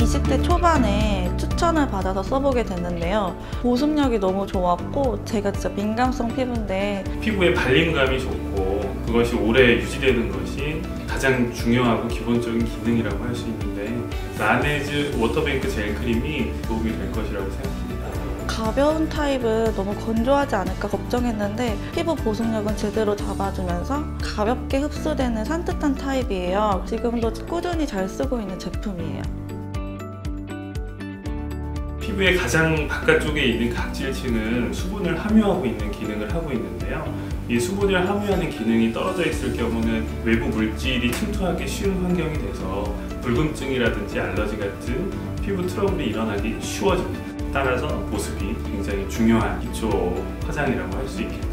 20대 초반에 추천을 받아서 써보게 됐는데요. 보습력이 너무 좋았고 제가 진짜 민감성 피부인데 피부에 발림감이 좋고 그것이 오래 유지되는 것이 가장 중요하고 기본적인 기능이라고 할 수 있는데 라네즈 워터뱅크 젤 크림이 도움이 될 것이라고 생각합니다. 가벼운 타입은 너무 건조하지 않을까 걱정했는데 피부 보습력은 제대로 잡아주면서 가볍게 흡수되는 산뜻한 타입이에요. 지금도 꾸준히 잘 쓰고 있는 제품이에요. 피부의 가장 바깥쪽에 있는 각질층은 수분을 함유하고 있는 기능을 하고 있는데요. 이 수분을 함유하는 기능이 떨어져 있을 경우는 외부 물질이 침투하기 쉬운 환경이 돼서 붉음증이라든지 알러지 같은 피부 트러블이 일어나기 쉬워집니다. 따라서 보습이 굉장히 중요한 기초 화장이라고 할 수 있겠습니다.